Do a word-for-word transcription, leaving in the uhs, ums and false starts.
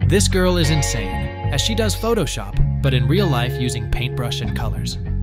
This girl is insane, as she does Photoshop, but in real life using paintbrush and colors.